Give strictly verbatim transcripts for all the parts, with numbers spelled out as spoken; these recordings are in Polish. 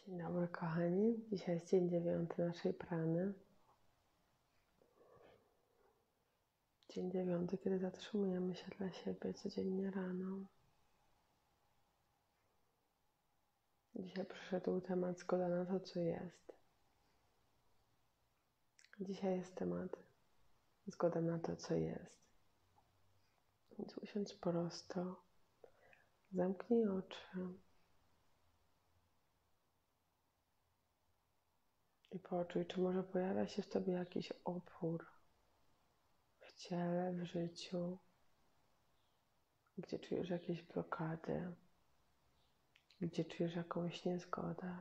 Dzień dobry kochani, dzisiaj jest dzień dziewiąty naszej prany. Dzień dziewiąty, kiedy zatrzymujemy się dla siebie codziennie rano. Dzisiaj przyszedł temat zgoda na to, co jest. Dzisiaj jest temat zgoda na to, co jest. Więc usiądź prosto, zamknij oczy i poczuj, czy może pojawia się w tobie jakiś opór w ciele, w życiu, gdzie czujesz jakieś blokady, gdzie czujesz jakąś niezgodę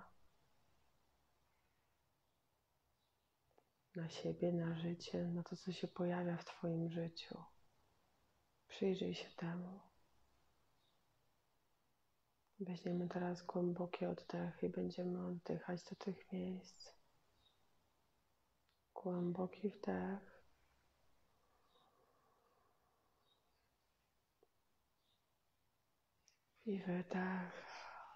na siebie, na życie, na to, co się pojawia w twoim życiu. Przyjrzyj się temu. Weźmiemy teraz głębokie oddechy i będziemy oddychać do tych miejsc. Głęboki wdech i wydech.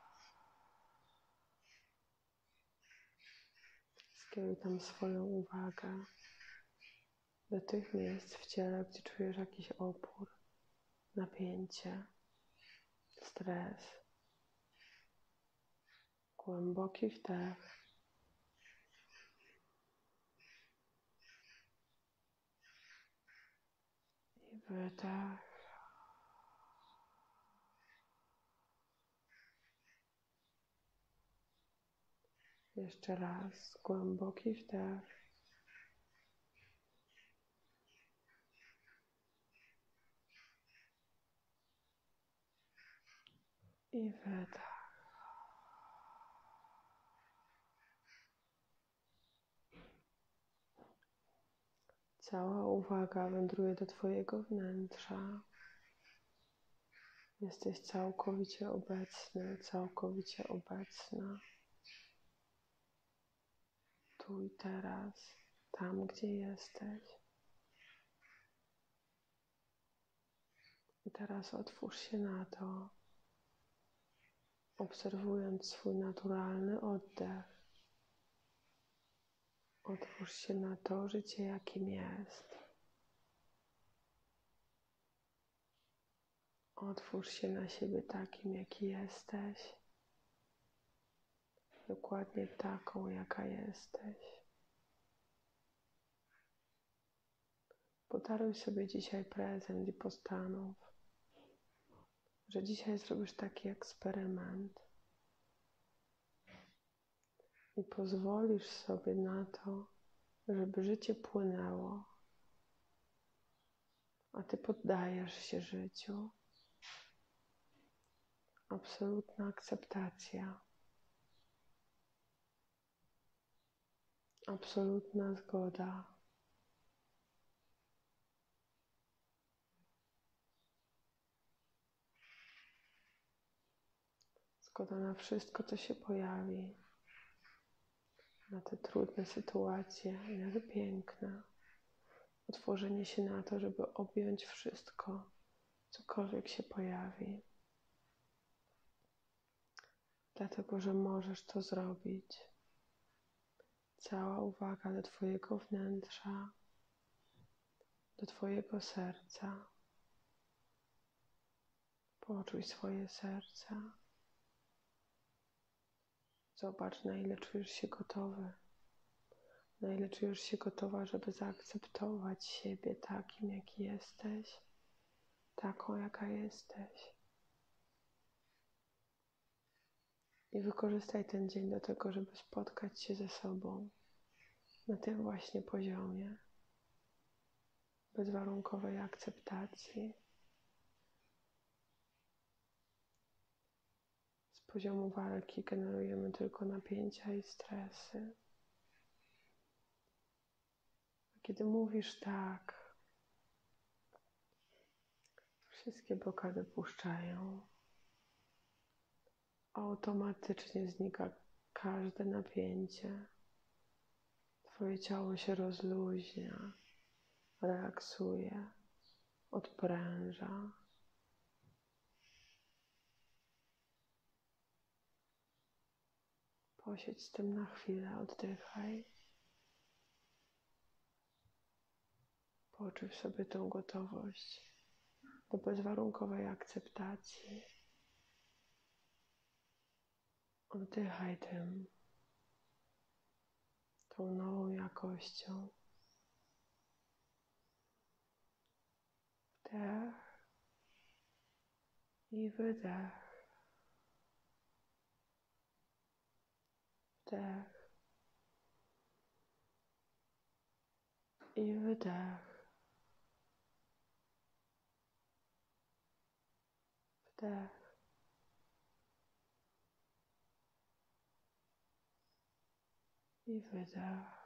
Skieruj tam swoją uwagę do tych miejsc w ciele, gdzie czujesz jakiś opór, napięcie, stres. Głęboki wdech i wydech. Jeszcze raz głęboki wdech i wydech. Cała uwaga wędruje do twojego wnętrza. Jesteś całkowicie obecny, całkowicie obecna. Tu i teraz, tam gdzie jesteś. I teraz otwórz się na to, obserwując swój naturalny oddech. Otwórz się na to życie, jakim jest. Otwórz się na siebie takim, jaki jesteś. Dokładnie taką, jaka jesteś. Podaruj sobie dzisiaj prezent i postanów, że dzisiaj zrobisz taki eksperyment i pozwolisz sobie na to, żeby życie płynęło, a ty poddajesz się życiu. Absolutna akceptacja. Absolutna zgoda. Zgoda na wszystko, co się pojawi. Na te trudne sytuacje i na te piękne. Otworzenie się na to, żeby objąć wszystko, cokolwiek się pojawi. Dlatego, że możesz to zrobić. Cała uwaga do twojego wnętrza, do twojego serca. Poczuj swoje serce. Zobacz, na ile czujesz się gotowy. Na ile czujesz się gotowa, żeby zaakceptować siebie takim, jaki jesteś. Taką, jaka jesteś. I wykorzystaj ten dzień do tego, żeby spotkać się ze sobą na tym właśnie poziomie bezwarunkowej akceptacji. Z poziomu walki generujemy tylko napięcia i stresy. A kiedy mówisz tak, wszystkie blokady puszczają. Automatycznie znika każde napięcie. Twoje ciało się rozluźnia, relaksuje, odpręża. Posiedź z tym na chwilę, oddychaj. Poczuj w sobie tą gotowość do bezwarunkowej akceptacji. Oddychaj tym, tą nową jakością. Wdech i wydech. Wdech i wydech. Wdech i wydech.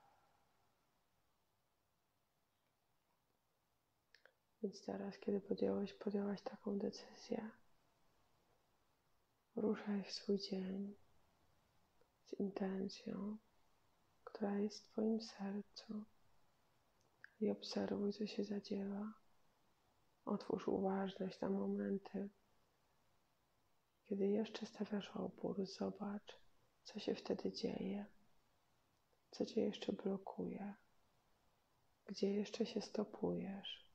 Więc teraz, kiedy podjąłeś, podjęłaś taką decyzję, ruszaj w swój dzień z intencją, która jest w Twoim sercu i obserwuj, co się zadziewa. Otwórz uważność na momenty, kiedy jeszcze stawiasz opór. Zobacz, co się wtedy dzieje, co Cię jeszcze blokuje, gdzie jeszcze się stopujesz.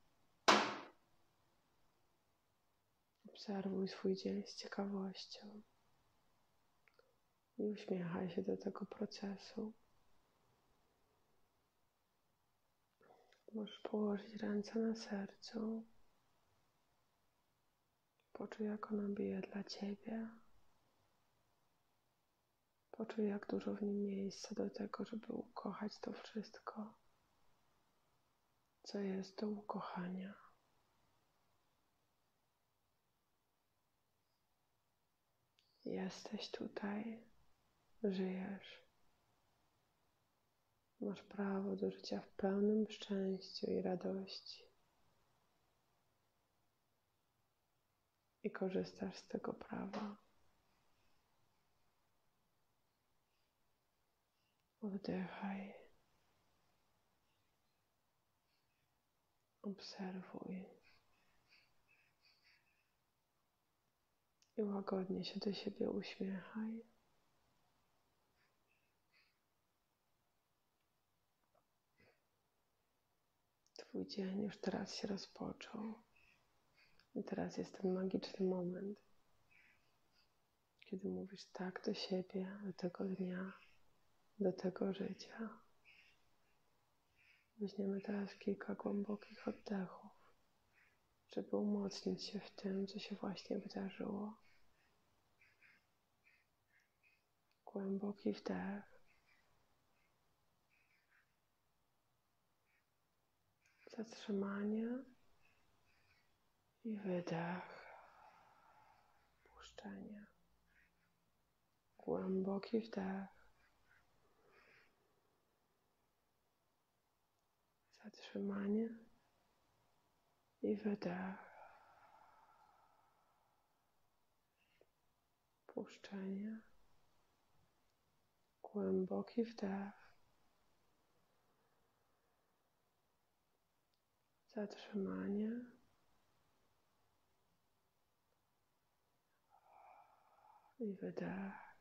Obserwuj swój dzień z ciekawością i uśmiechaj się do tego procesu. Możesz położyć ręce na sercu. Poczuj, jak ono bije dla Ciebie. Poczuj, jak dużo w nim miejsca do tego, żeby ukochać to wszystko, co jest do ukochania. Jesteś tutaj, żyjesz. Masz prawo do życia w pełnym szczęściu i radości. I korzystasz z tego prawa. Oddychaj. Obserwuj. I łagodnie się do siebie uśmiechaj. Twój dzień już teraz się rozpoczął. I teraz jest ten magiczny moment, kiedy mówisz tak do siebie, do tego dnia, do tego życia. Weźmiemy teraz kilka głębokich oddechów, żeby umocnić się w tym, co się właśnie wydarzyło. Głęboki wdech. Zatrzymanie i wydech. Puszczenie. Głęboki wdech. Zatrzymanie i wydech. Puszczenie. Głęboki wdech. Zatrzymanie i wydech.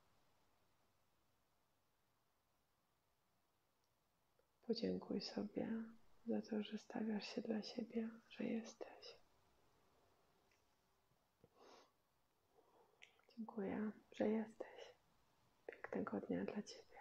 Podziękuj sobie za to, że stawiasz się dla siebie, że jesteś. Dziękuję, że jesteś. Pięknego dnia dla Ciebie.